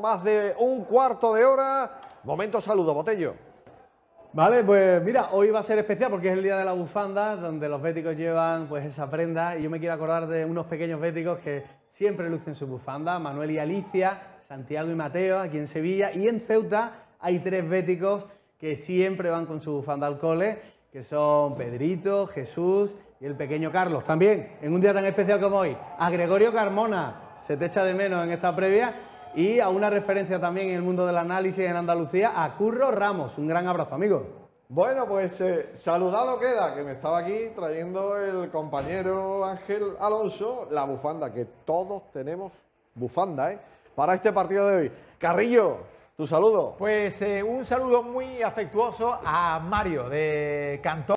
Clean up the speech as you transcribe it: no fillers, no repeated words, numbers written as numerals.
más de un cuarto de hora. Momento saludo, Botello. Vale, pues mira, hoy va a ser especial porque es el día de la bufanda, donde los béticos llevan pues esa prenda, y yo me quiero acordar de unos pequeños béticos que siempre lucen su bufanda: Manuel y Alicia, Santiago y Mateo, aquí en Sevilla, y en Ceuta hay 3 béticos que siempre van con su bufanda al cole, que son Pedrito, Jesús y el pequeño Carlos. También, en un día tan especial como hoy, a Gregorio Carmona, se te echa de menos en esta previa, y a una referencia también en el mundo del análisis en Andalucía, a Curro Ramos. Un gran abrazo, amigo. Bueno, pues saludado queda, que me estaba aquí trayendo el compañero Ángel Alonso, la bufanda, que todos tenemos bufanda, para este partido de hoy. Carrillo, tu saludo. Pues un saludo muy afectuoso a Mario de Cantón.